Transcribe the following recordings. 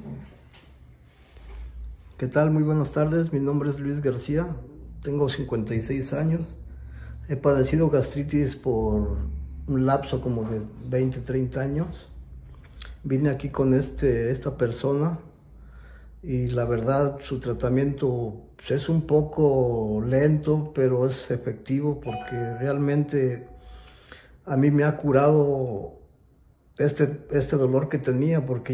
¿Qué tal? Muy buenas tardes, mi nombre es Luis García, tengo 56 años, he padecido gastritis por un lapso como de 20-30 años. Vine aquí con esta persona y la verdad su tratamiento pues, es un poco lento, pero es efectivo porque realmente a mí me ha curado este dolor que tenía, porque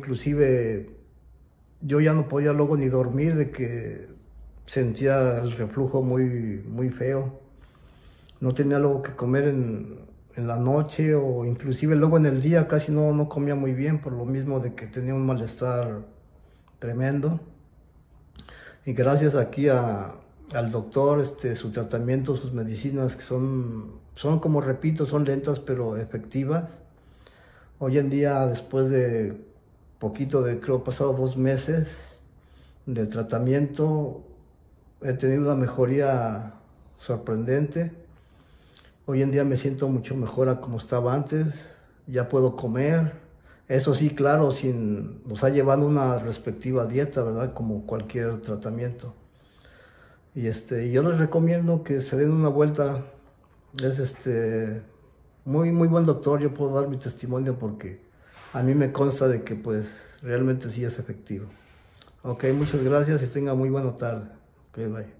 yo ya no podía luego ni dormir de que sentía el reflujo muy feo. No tenía algo que comer en la noche, o inclusive luego en el día casi no comía muy bien por lo mismo de que tenía un malestar tremendo. Y gracias aquí al doctor, su tratamiento, sus medicinas que son como repito, son lentas pero efectivas. Hoy en día, después de creo pasado 2 meses de tratamiento, he tenido una mejoría sorprendente. Hoy en día me siento mucho mejor a como estaba antes, ya puedo comer. Eso sí, claro, o sea, llevando una respectiva dieta, ¿verdad? Como cualquier tratamiento. Y yo les recomiendo que se den una vuelta. Es muy buen doctor, yo puedo dar mi testimonio porque a mí me consta de que pues realmente sí es efectivo. Ok, muchas gracias y tenga muy buena tarde. Ok, bye.